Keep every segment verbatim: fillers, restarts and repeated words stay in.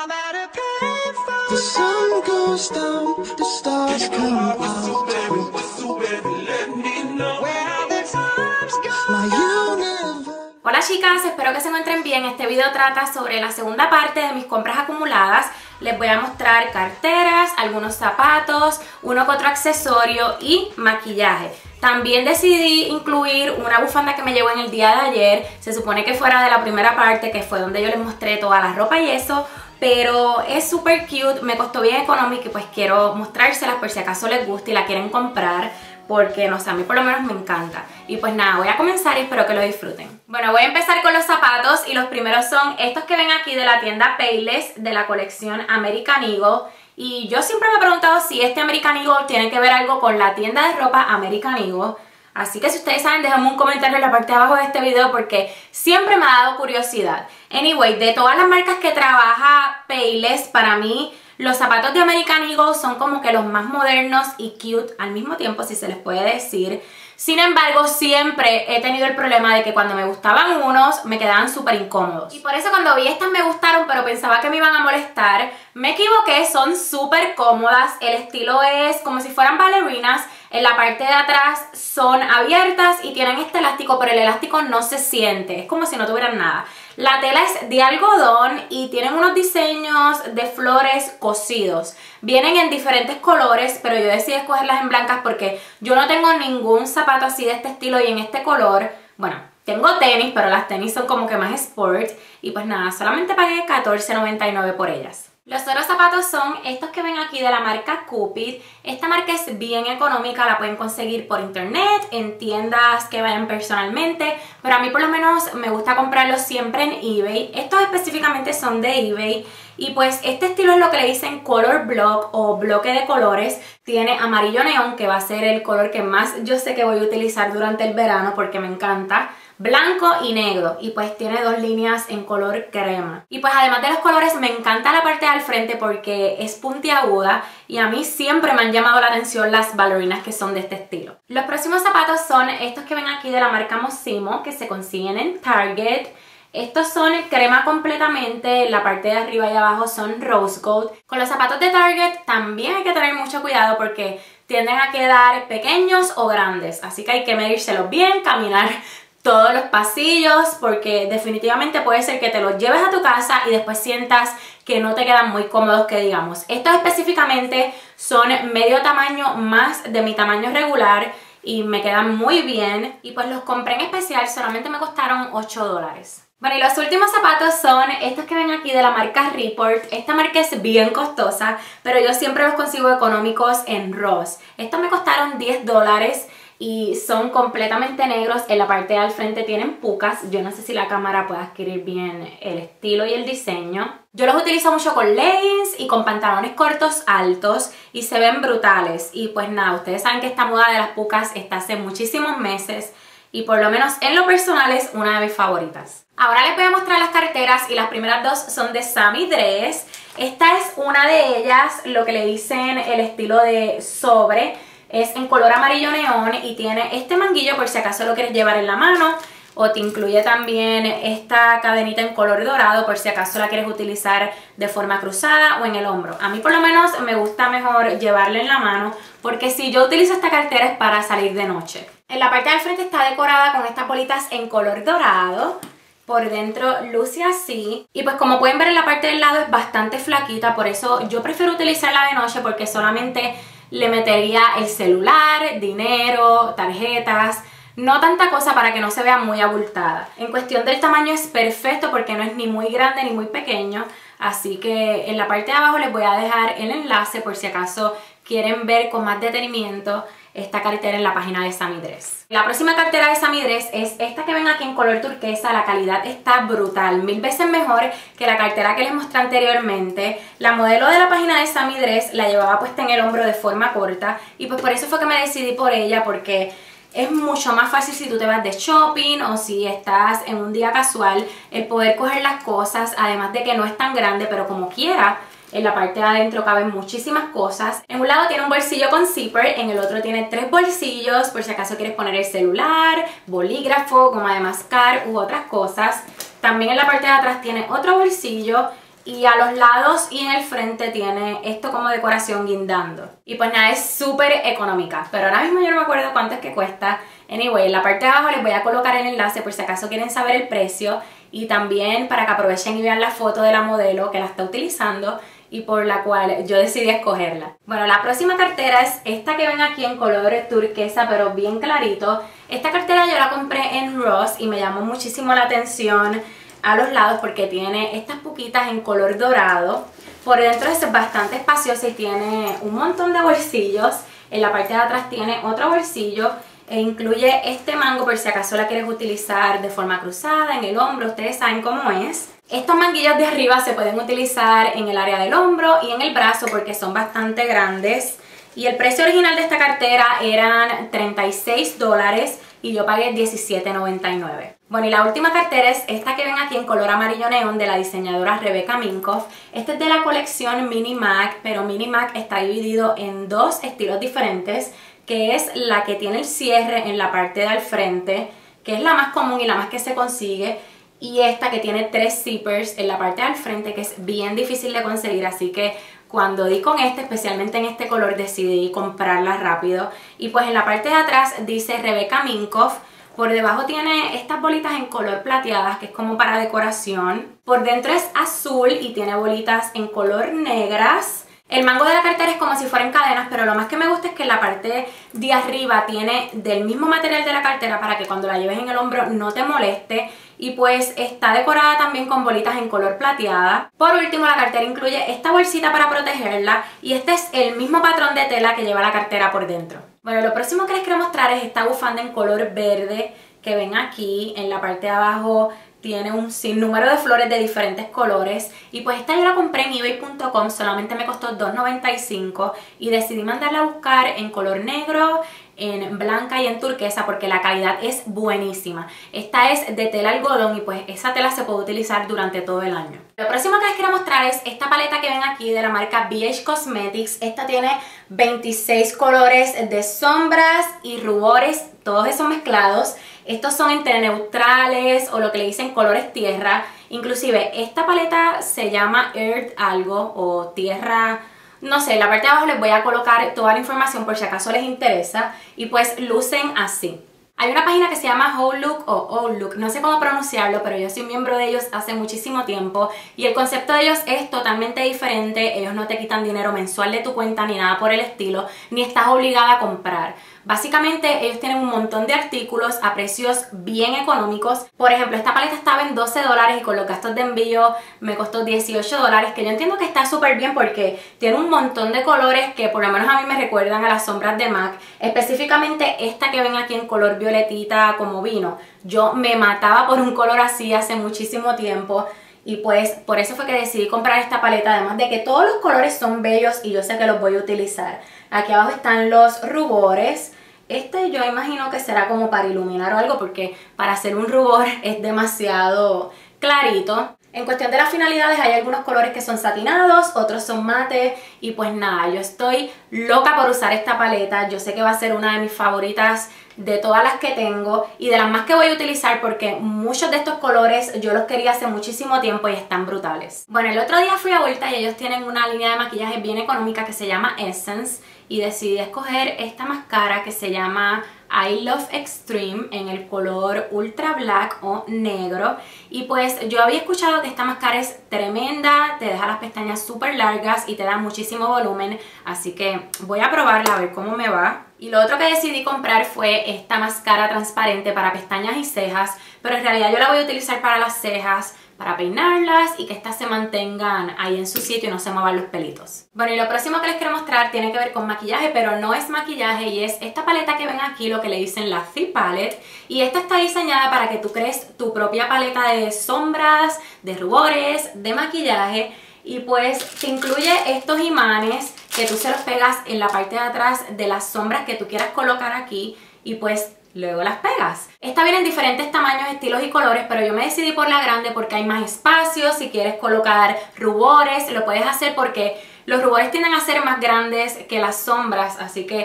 The sun goes down, the stars come out. My universe. Hola chicas, espero que se encuentren bien. Este video trata sobre la segunda parte de mis compras acumuladas. Les voy a mostrar carteras, algunos zapatos, uno que otro accesorio y maquillaje. También decidí incluir una bufanda que me llegó en el día de ayer. Se supone que fuera de la primera parte, que fue donde yo les mostré toda la ropa y eso, pero es súper cute, me costó bien económico y pues quiero mostrárselas por si acaso les gusta y la quieren comprar, porque no sé, a mí por lo menos me encanta. Y pues nada, voy a comenzar y espero que lo disfruten. Bueno, voy a empezar con los zapatos y los primeros son estos que ven aquí de la tienda Payless de la colección American Eagle. Y yo siempre me he preguntado si este American Eagle tiene que ver algo con la tienda de ropa American Eagle. Así que si ustedes saben, déjenme un comentario en la parte de abajo de este video porque siempre me ha dado curiosidad. Anyway, de todas las marcas que trabaja Payless, para mí los zapatos de American Eagle son como que los más modernos y cute al mismo tiempo, si se les puede decir. Sin embargo, siempre he tenido el problema de que cuando me gustaban unos, me quedaban súper incómodos. Y por eso cuando vi estas me gustaron, pero pensaba que me iban a molestar. Me equivoqué, son súper cómodas. El estilo es como si fueran bailarinas. En la parte de atrás son abiertas y tienen este elástico, pero el elástico no se siente. Es como si no tuvieran nada. La tela es de algodón y tienen unos diseños de flores cosidos. Vienen en diferentes colores, pero yo decidí escogerlas en blancas porque yo no tengo ningún zapato así de este estilo y en este color. Bueno, tengo tenis, pero las tenis son como que más sport. Y pues nada, solamente pagué catorce noventa y nueve por ellas. Los otros zapatos son estos que ven aquí de la marca Cupid. Esta marca es bien económica, la pueden conseguir por internet, en tiendas que vayan personalmente, pero a mí por lo menos me gusta comprarlos siempre en eBay. Estos específicamente son de eBay y pues este estilo es lo que le dicen color block o bloque de colores. Tiene amarillo neón, que va a ser el color que más yo sé que voy a utilizar durante el verano porque me encanta. Blanco y negro, y pues tiene dos líneas en color crema. Y pues además de los colores me encanta la parte del frente porque es puntiaguda y a mí siempre me han llamado la atención las bailarinas que son de este estilo. Los próximos zapatos son estos que ven aquí de la marca Mossimo, que se consiguen en Target. Estos son crema completamente, la parte de arriba y abajo son rose gold. Con los zapatos de Target también hay que tener mucho cuidado porque tienden a quedar pequeños o grandes, así que hay que medírselos bien, caminar todos los pasillos porque definitivamente puede ser que te los lleves a tu casa y después sientas que no te quedan muy cómodos, que digamos. Estos específicamente son medio tamaño más de mi tamaño regular y me quedan muy bien y pues los compré en especial, solamente me costaron ocho dólares. Bueno, y los últimos zapatos son estos que ven aquí de la marca Report. Esta marca es bien costosa, pero yo siempre los consigo económicos en Ross. Estos me costaron diez dólares. Y son completamente negros, en la parte del frente tienen pucas. Yo no sé si la cámara puede adquirir bien el estilo y el diseño. Yo los utilizo mucho con leggings y con pantalones cortos altos y se ven brutales. Y pues nada, ustedes saben que esta moda de las pucas está hace muchísimos meses y por lo menos en lo personal es una de mis favoritas. Ahora les voy a mostrar las carteras y las primeras dos son de Sammy Dress. Esta es una de ellas, lo que le dicen el estilo de sobre. Es en color amarillo neón y tiene este manguillo por si acaso lo quieres llevar en la mano, o te incluye también esta cadenita en color dorado por si acaso la quieres utilizar de forma cruzada o en el hombro. A mí por lo menos me gusta mejor llevarla en la mano porque si yo utilizo esta cartera es para salir de noche. En la parte del frente está decorada con estas bolitas en color dorado. Por dentro luce así y pues como pueden ver en la parte del lado es bastante flaquita, por eso yo prefiero utilizarla de noche porque solamente le metería el celular, dinero, tarjetas, no tanta cosa para que no se vea muy abultada. En cuestión del tamaño es perfecto porque no es ni muy grande ni muy pequeño, así que en la parte de abajo les voy a dejar el enlace por si acaso quieren ver con más detenimiento esta cartera en la página de Sammy Dress. La próxima cartera de Sammy Dress es esta que ven aquí en color turquesa. La calidad está brutal, mil veces mejor que la cartera que les mostré anteriormente. La modelo de la página de Sammy Dress la llevaba puesta en el hombro de forma corta y pues por eso fue que me decidí por ella, porque es mucho más fácil si tú te vas de shopping o si estás en un día casual el poder coger las cosas, además de que no es tan grande, pero como quiera en la parte de adentro caben muchísimas cosas. En un lado tiene un bolsillo con zipper, en el otro tiene tres bolsillos por si acaso quieres poner el celular, bolígrafo, goma de mascar u otras cosas. También en la parte de atrás tiene otro bolsillo y a los lados y en el frente tiene esto como decoración guindando. Y pues nada, es súper económica, pero ahora mismo yo no me acuerdo cuánto es que cuesta. Anyway, en la parte de abajo les voy a colocar el enlace por si acaso quieren saber el precio y también para que aprovechen y vean la foto de la modelo que la está utilizando y por la cual yo decidí escogerla. Bueno, la próxima cartera es esta que ven aquí en color turquesa pero bien clarito. Esta cartera yo la compré en Ross y me llamó muchísimo la atención a los lados porque tiene estas puquitas en color dorado. Por dentro es bastante espaciosa y tiene un montón de bolsillos. En la parte de atrás tiene otro bolsillo e incluye este mango por si acaso la quieres utilizar de forma cruzada, en el hombro, ustedes saben cómo es. Estos manguillos de arriba se pueden utilizar en el área del hombro y en el brazo porque son bastante grandes. Y el precio original de esta cartera eran treinta y seis dólares y yo pagué diecisiete noventa y nueve. Bueno, y la última cartera es esta que ven aquí en color amarillo neón de la diseñadora Rebecca Minkoff. Este es de la colección Mini Mac, pero Mini Mac está dividido en dos estilos diferentes, que es la que tiene el cierre en la parte de al frente, que es la más común y la más que se consigue, y esta que tiene tres zippers en la parte de al frente, que es bien difícil de conseguir, así que cuando di con este, especialmente en este color, decidí comprarla rápido. Y pues en la parte de atrás dice Rebecca Minkoff. Por debajo tiene estas bolitas en color plateadas, que es como para decoración. Por dentro es azul y tiene bolitas en color negras. El mango de la cartera es como si fueran cadenas, pero lo más que me gusta es que en la parte de arriba tiene del mismo material de la cartera para que cuando la lleves en el hombro no te moleste. Y pues está decorada también con bolitas en color plateada. Por último, la cartera incluye esta bolsita para protegerla y este es el mismo patrón de tela que lleva la cartera por dentro. Bueno, lo próximo que les quiero mostrar es esta bufanda en color verde que ven aquí. En la parte de abajo tiene un sinnúmero de flores de diferentes colores y pues esta yo la compré en ebay punto com, solamente me costó dos noventa y cinco y decidí mandarla a buscar en color negro, en blanca y en turquesa porque la calidad es buenísima. Esta es de tela algodón y pues esa tela se puede utilizar durante todo el año. Lo próximo que les quiero mostrar es esta paleta que ven aquí de la marca B H Cosmetics. Esta tiene veintiséis colores de sombras y rubores, todos esos mezclados. Estos son entre neutrales o lo que le dicen colores tierra. Inclusive esta paleta se llama Earth algo o tierra, no sé, en la parte de abajo les voy a colocar toda la información por si acaso les interesa. Y pues lucen así. Hay una página que se llama Whole Look o All Look, no sé cómo pronunciarlo, pero yo soy miembro de ellos hace muchísimo tiempo y el concepto de ellos es totalmente diferente. Ellos no te quitan dinero mensual de tu cuenta ni nada por el estilo, ni estás obligada a comprar. Básicamente ellos tienen un montón de artículos a precios bien económicos. Por ejemplo, esta paleta estaba en doce dólares y con los gastos de envío me costó dieciocho dólares, que yo entiendo que está súper bien porque tiene un montón de colores que por lo menos a mí me recuerdan a las sombras de MAC. Específicamente esta que ven aquí en color violetita como vino. Yo me mataba por un color así hace muchísimo tiempo. Y pues por eso fue que decidí comprar esta paleta, además de que todos los colores son bellos y yo sé que los voy a utilizar. Aquí abajo están los rubores. Este yo imagino que será como para iluminar o algo porque para hacer un rubor es demasiado clarito. En cuestión de las finalidades hay algunos colores que son satinados, otros son mate y pues nada, yo estoy loca por usar esta paleta. Yo sé que va a ser una de mis favoritas de todas las que tengo y de las más que voy a utilizar porque muchos de estos colores yo los quería hace muchísimo tiempo y están brutales. Bueno, el otro día fui a Ulta y ellos tienen una línea de maquillaje bien económica que se llama Essence y decidí escoger esta máscara que se llama I Love Extreme en el color Ultra Black o negro. Y pues yo había escuchado que esta máscara es tremenda, te deja las pestañas súper largas y te da muchísimo volumen, así que voy a probarla a ver cómo me va. Y lo otro que decidí comprar fue esta máscara transparente para pestañas y cejas, pero en realidad yo la voy a utilizar para las cejas, para peinarlas y que estas se mantengan ahí en su sitio y no se muevan los pelitos. Bueno, y lo próximo que les quiero mostrar tiene que ver con maquillaje, pero no es maquillaje y es esta paleta que ven aquí, lo que le dicen la Fit Palette. Y esta está diseñada para que tú crees tu propia paleta de sombras, de rubores, de maquillaje. Y pues te incluye estos imanes que tú se los pegas en la parte de atrás de las sombras que tú quieras colocar aquí y pues luego las pegas. Esta viene en diferentes tamaños, estilos y colores, pero yo me decidí por la grande porque hay más espacio. Si quieres colocar rubores, lo puedes hacer porque los rubores tienden a ser más grandes que las sombras, así que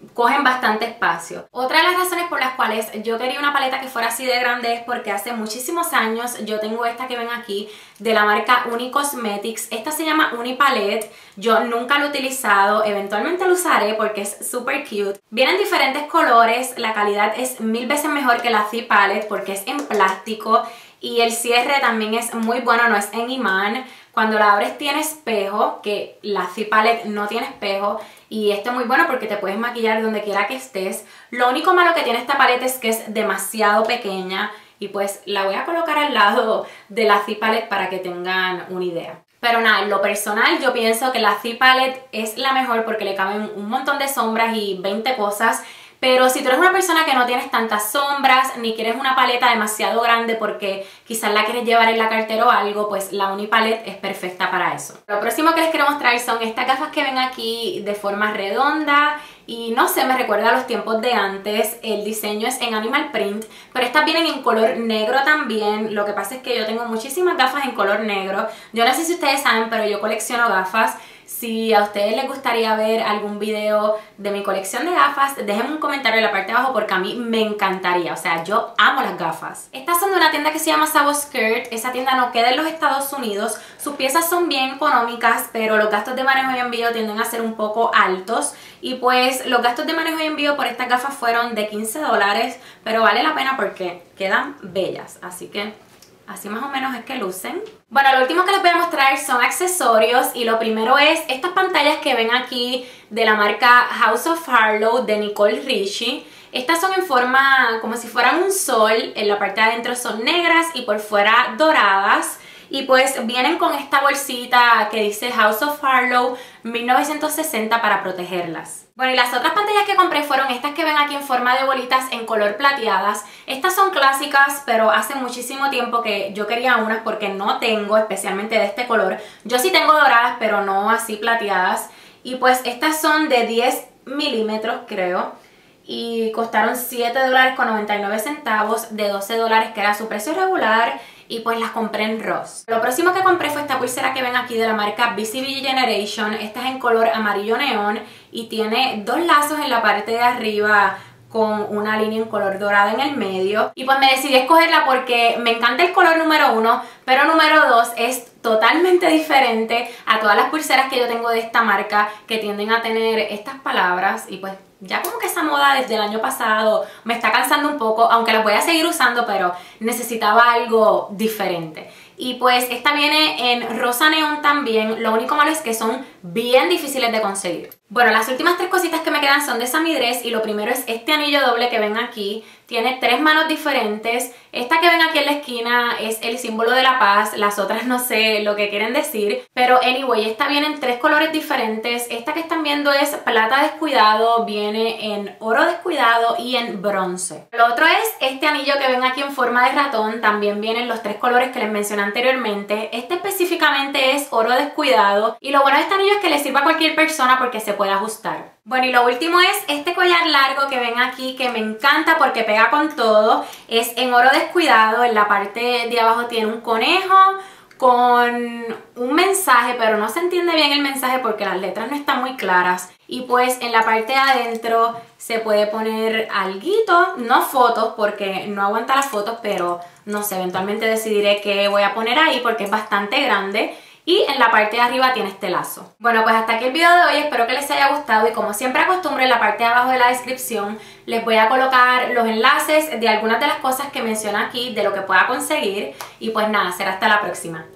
cogen bastante espacio. Otra de las razones por las cuales yo quería una paleta que fuera así de grande es porque hace muchísimos años yo tengo esta que ven aquí de la marca Uni Cosmetics. Esta se llama Uni Palette. Yo nunca lo he utilizado, eventualmente lo usaré porque es súper cute. Vienen diferentes colores, la calidad es mil veces mejor que la C Palette porque es en plástico y el cierre también es muy bueno, no es en imán. Cuando la abres tiene espejo, que la C Palette no tiene espejo. Y esto es muy bueno porque te puedes maquillar donde quiera que estés. Lo único malo que tiene esta paleta es que es demasiado pequeña. Y pues la voy a colocar al lado de la C Palette para que tengan una idea. Pero nada, en lo personal yo pienso que la C Palette es la mejor porque le caben un montón de sombras y veinte cosas. Pero si tú eres una persona que no tienes tantas sombras, ni quieres una paleta demasiado grande porque quizás la quieres llevar en la cartera o algo, pues la Uni Palette es perfecta para eso. Lo próximo que les quiero mostrar son estas gafas que ven aquí de forma redonda. Y no sé, me recuerda a los tiempos de antes. El diseño es en animal print, pero estas vienen en color negro también. Lo que pasa es que yo tengo muchísimas gafas en color negro. Yo no sé si ustedes saben, pero yo colecciono gafas. Si a ustedes les gustaría ver algún video de mi colección de gafas, déjenme un comentario en la parte de abajo porque a mí me encantaría. O sea, yo amo las gafas. Estas son de una tienda que se llama Sabo Skirt. Esa tienda no queda en los Estados Unidos. Sus piezas son bien económicas, pero los gastos de manejo y envío tienden a ser un poco altos. Y pues los gastos de manejo y envío por estas gafas fueron de quince dólares, pero vale la pena porque quedan bellas. Así que así más o menos es que lucen. Bueno, lo último que les voy a mostrar son accesorios y lo primero es estas pantallas que ven aquí de la marca House of Harlow de Nicole Richie. Estas son en forma como si fueran un sol, en la parte de adentro son negras y por fuera doradas. Y pues vienen con esta bolsita que dice House of Harlow mil novecientos sesenta para protegerlas. Bueno, y las otras pantallas que compré fueron estas que ven aquí en forma de bolitas en color plateadas. Estas son clásicas, pero hace muchísimo tiempo que yo quería unas porque no tengo, especialmente de este color. Yo sí tengo doradas, pero no así plateadas. Y pues estas son de diez milímetros, creo. Y costaron siete dólares con noventa y nueve centavos de doce dólares, que era su precio regular. Y pues las compré en Ross. Lo próximo que compré fue esta pulsera que ven aquí de la marca B C B Generation. Esta es en color amarillo neón y tiene dos lazos en la parte de arriba con una línea en color dorada en el medio. Y pues me decidí escogerla porque me encanta el color número uno, pero número dos es totalmente diferente a todas las pulseras que yo tengo de esta marca que tienden a tener estas palabras y pues ya como que esa moda desde el año pasado me está cansando un poco, aunque las voy a seguir usando, pero necesitaba algo diferente. Y pues esta viene en rosa neón también, lo único malo es que son bien difíciles de conseguir. Bueno, las últimas tres cositas que me quedan son de Sammy Dress y lo primero es este anillo doble que ven aquí. Tiene tres manos diferentes. Esta que ven aquí en la esquina es el símbolo de la paz, las otras no sé lo que quieren decir. Pero anyway, esta viene en tres colores diferentes. Esta que están viendo es plata descuidado, viene en oro descuidado y en bronce. Lo otro es este anillo que ven aquí en forma de ratón, también vienen los tres colores que les mencioné anteriormente. Este específicamente es oro descuidado y lo bueno de este anillo es que le sirve a cualquier persona porque se puede ajustar. Bueno, y lo último es este collar largo que ven aquí, que me encanta porque pega con todo. Es en oro descuidado, en la parte de abajo tiene un conejo con un mensaje, pero no se entiende bien el mensaje porque las letras no están muy claras. Y pues en la parte de adentro se puede poner alguito, no fotos porque no aguanta las fotos, pero no sé, eventualmente decidiré qué voy a poner ahí porque es bastante grande. Y en la parte de arriba tiene este lazo. Bueno, pues hasta aquí el video de hoy, espero que les haya gustado y como siempre acostumbro en la parte de abajo de la descripción les voy a colocar los enlaces de algunas de las cosas que menciono aquí, de lo que pueda conseguir y pues nada, será hasta la próxima.